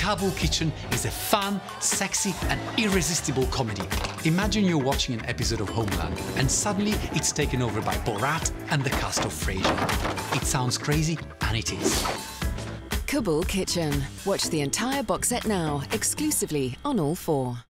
Kabul Kitchen is a fun, sexy and irresistible comedy. Imagine you're watching an episode of Homeland and suddenly it's taken over by Borat and the cast of Frasier. It sounds crazy, and it is. Kabul Kitchen. Watch the entire box set now, exclusively on All 4.